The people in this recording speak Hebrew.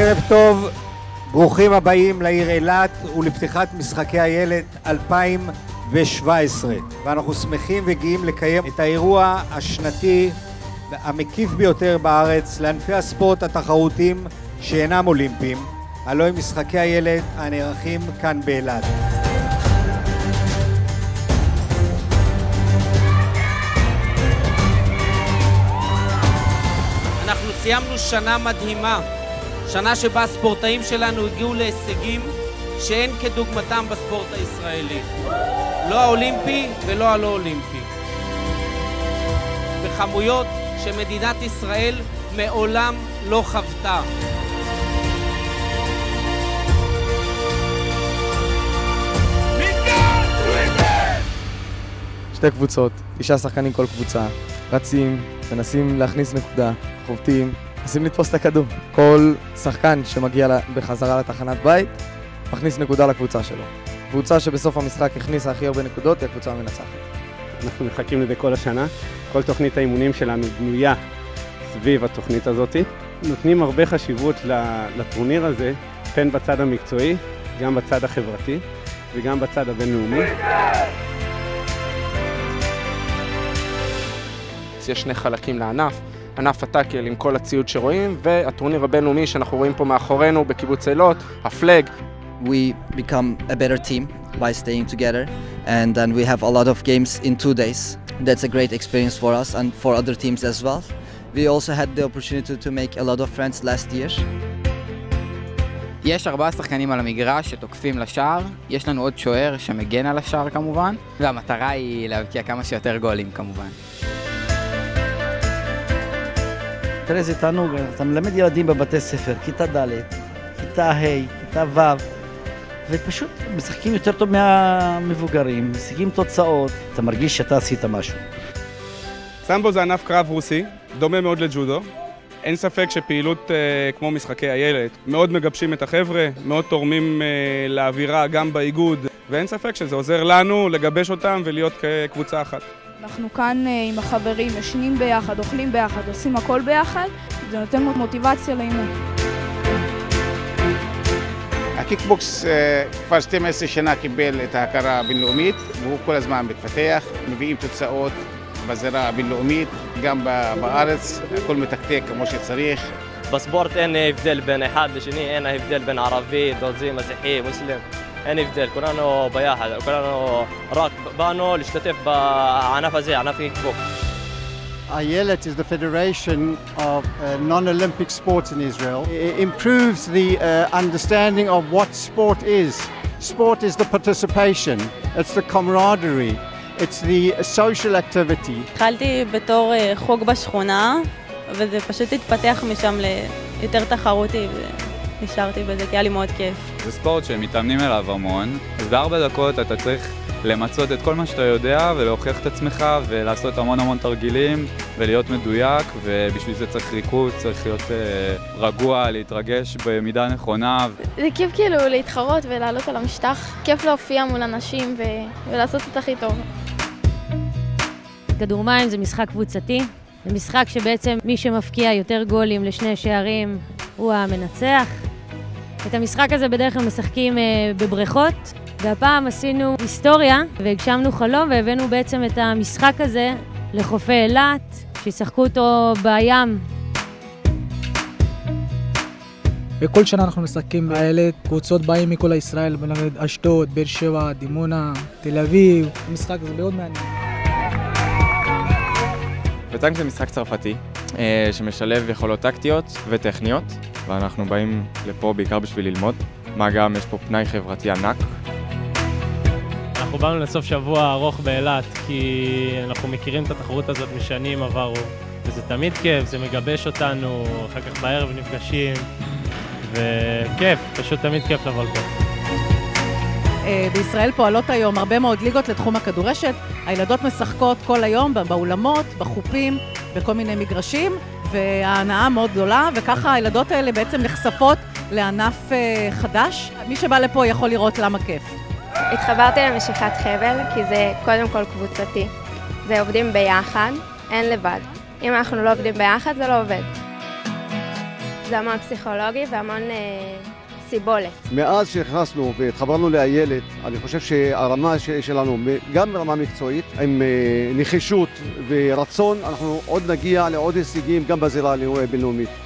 ערב טוב, ברוכים הבאים לעיר אילת ולפתיחת משחקי הילד 2017. ואנחנו שמחים וגאים לקיים את האירוע השנתי המקיף ביותר בארץ לענפי הספורט התחרותיים שאינם אולימפיים, הלוא הם משחקי הילד הנערכים כאן באילת. אנחנו סיימנו שנה מדהימה, שנה שבה הספורטאים שלנו הגיעו להישגים שאין כדוגמתם בספורט הישראלי, לא האולימפי ולא הלא אולימפי, בכמויות שמדינת ישראל מעולם לא חוותה. שתי קבוצות, 9 שחקנים כל קבוצה, רצים, מנסים להכניס נקודה, חובטים, מנסים לתפוס את הכדור. כל שחקן שמגיע בחזרה לתחנת בית, מכניס נקודה לקבוצה שלו. קבוצה שבסוף המשחק הכניסה הכי הרבה נקודות היא הקבוצה המנצחת. אנחנו מחכים לזה כל השנה. כל תוכנית האימונים שלנו בנויה סביב התוכנית הזאת. נותנים הרבה חשיבות לטורניר הזה, בין בצד המקצועי, גם בצד החברתי וגם בצד הבינלאומי. יש שני חלקים לענף, ענף הטאקל עם כל הציוד שרואים, והטורניר הבינלאומי שאנחנו רואים פה מאחורינו בקיבוץ אילות, הפלג. We become a better team by staying together, and then we have a lot of games in 2 days. That's a great experience for us and for other teams as well. We also had the opportunity to make a lot of friends last year. יש 4 שחקנים על המגרש שתוקפים לשער, יש לנו עוד שוער שמגן על השער כמובן, והמטרה היא להבקיע כמה שיותר גולים כמובן. תראה, זה תענוג, אתה מלמד ילדים בבתי ספר, כיתה ד', כיתה ה', כיתה ו', ופשוט משחקים יותר טוב מהמבוגרים, משיגים תוצאות, אתה מרגיש שאתה עשית משהו. סמבו זה ענף קרב רוסי, דומה מאוד לג'ודו. אין ספק שפעילות כמו משחקי הילד מאוד מגבשים את החבר'ה, מאוד תורמים לאווירה גם באיגוד, ואין ספק שזה עוזר לנו לגבש אותם ולהיות כקבוצה אחת. אנחנו כאן עם החברים, ישנים ביחד, אוכלים ביחד, עושים הכל ביחד, זה נותן מוטיבציה לאימון. הקיקבוקס כבר 12 שנה קיבל את ההכרה הבינלאומית, והוא כל הזמן מתפתח, מביאים תוצאות בזירה הבינלאומית, גם בארץ, הכל מתקתק כמו שצריך. בספורט אין הבדל בין אחד לשני, אין הבדל בין ערבי, דרוזי, מזיחי, מוסלם. אין הבדל, כולנו ביחד, כולנו רק באנו להשתתף בענף הזה, ענף קיקבוקס. Ayelet is the federation of non-Olympic sports in Israel. It improves the understanding of what sport is. Sport is the participation, it's the camaraderie, it's the social activity. התחלתי בתור חוג בשכונה, וזה פשוט התפתח משם ליותר תחרותי. נשארתי בזה, כי היה לי מאוד כיף. זה ספורט שמתאמנים אליו המון, אז ב4 דקות אתה צריך למצות את כל מה שאתה יודע ולהוכיח את עצמך ולעשות המון תרגילים ולהיות מדויק, ובשביל זה צריך ריכוז, צריך להיות רגוע, להתרגש במידה נכונה. זה כיף כאילו להתחרות ולעלות על המשטח, כיף להופיע מול אנשים ולעשות את הכי טוב. כדור מים זה משחק קבוצתי, זה משחק שבעצם מי שמפקיע יותר גולים לשני שערים הוא המנצח. את המשחק הזה בדרך כלל משחקים בבריכות, והפעם עשינו היסטוריה והגשמנו חלום והבאנו בעצם את המשחק הזה לחופי אילת, שישחקו אותו בים. וכל שנה אנחנו משחקים באילת, קבוצות באים מכל ישראל, אשדוד, באר שבע, דימונה, תל אביב. המשחק הזה מאוד מעניין. וטנק זה משחק צרפתי שמשלב יכולות טקטיות וטכניות, ואנחנו באים לפה בעיקר בשביל ללמוד, מה גם יש פה פנאי חברתי ענק. אנחנו באנו לסוף שבוע ארוך באילת כי אנחנו מכירים את התחרות הזאת משנים עברו, וזה תמיד כיף, זה מגבש אותנו, אחר כך בערב נפגשים, וכיף, פשוט תמיד כיף לבוא לפה. בישראל פועלות היום הרבה מאוד ליגות לתחום הכדורשת. הילדות משחקות כל היום באולמות, בחופים, בכל מיני מגרשים, וההנאה מאוד גדולה, וככה הילדות האלה בעצם נחשפות לענף חדש. מי שבא לפה יכול לראות למה כיף. התחברתי למשיכת חבל כי זה קודם כל קבוצתי. זה עובדים ביחד, אין לבד. אם אנחנו לא עובדים ביחד זה לא עובד. זה המון פסיכולוגי והמון סיבולת. מאז שהכנסנו והתחברנו לאיילת, אני חושב שהרמה שלנו, גם ברמה מקצועית, עם נחישות ורצון, אנחנו עוד נגיע לעוד הישגים גם בזירה הבינלאומית.